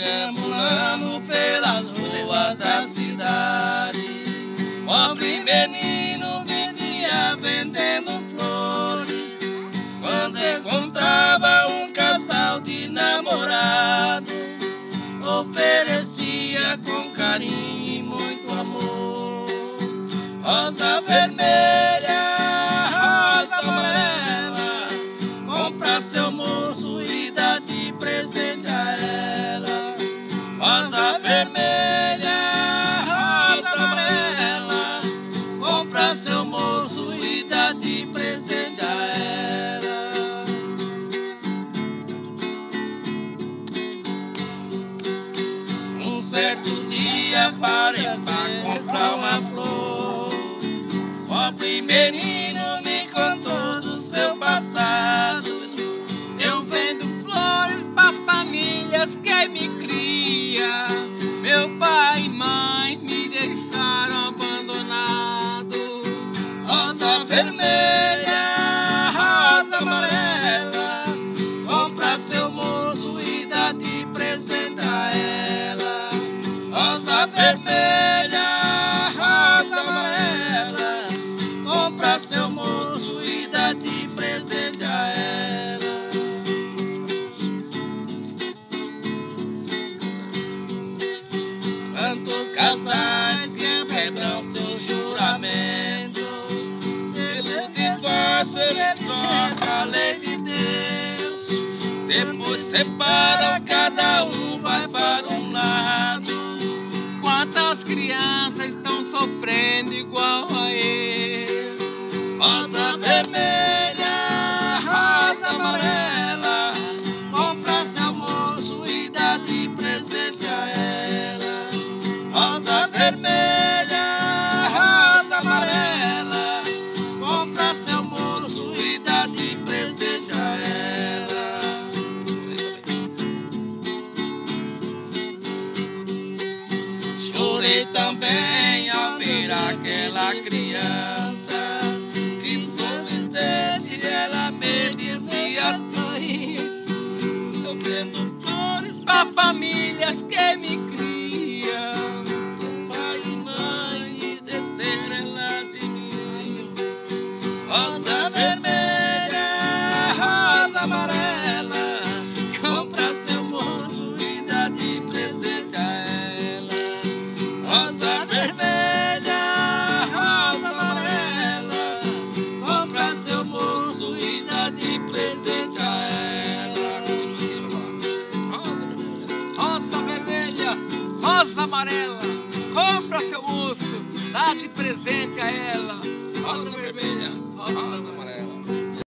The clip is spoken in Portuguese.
perambulando pelas ruas da cidade. Pobre menino vivia vendendo flores, quando encontrava um casal de namorado, oferecia com carinho e muito amor rosa vermelha, rosa amarela, compra seu moço e dá de presente a ela. Rosa vermelha, rosa amarela, compra seu moço e dá de presente a ela. Um certo dia parei pra comprar uma flor. Pobre menino me contou do seu passado. Eu vendo flores pra famílias que me cria. Meu pai e mãe me deixaram abandonado. Rosa vermelha, rosa amarela, compra seu moço e dá de presente a ela. Rosa vermelha, rosa amarela, compra seu moço e dá de presente a ela. Quantos casais quebram seu juramento, pelo divórcio eles trocam a lei de Deus, depois separam, cada um vai para um lado. Quantas crianças estão sofrendo igual a ele? Rosa vermelha, rosa amarela, compra seu moço e dá de presente a ela. Rosa vermelha, rosa amarela, compra seu moço e dá de presente a ela. Chorei também ao ver aquela criança que sorridente ela me dizia assim: eu vendo flores Pra famílias que me cria. pai e mãe e descer ela de mim. Rosa vermelha, rosa amarela, compra seu moço e dá de presente a ela. Rosa vermelha, rosa amarela, compra seu moço e dá de presente a ela. Rosa vermelha, rosa amarela, compra seu moço, dá de presente a ela.